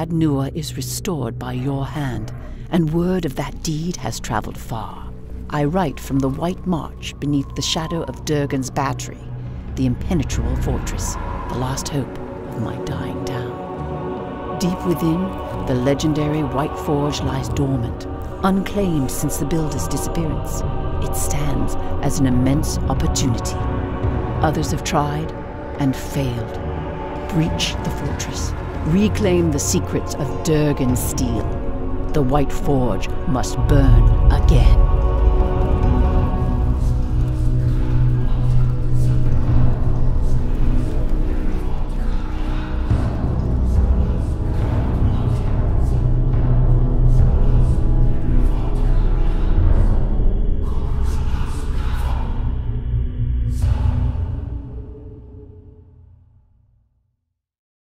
Shad Nur is restored by your hand, and word of that deed has traveled far. I write from the White March beneath the shadow of Durgan's battery, the impenetrable fortress, the last hope of my dying town. Deep within, the legendary White Forge lies dormant, unclaimed since the builder's disappearance. It stands as an immense opportunity. Others have tried and failed. Breach the fortress. Reclaim the secrets of Durgan's steel. The White Forge must burn again.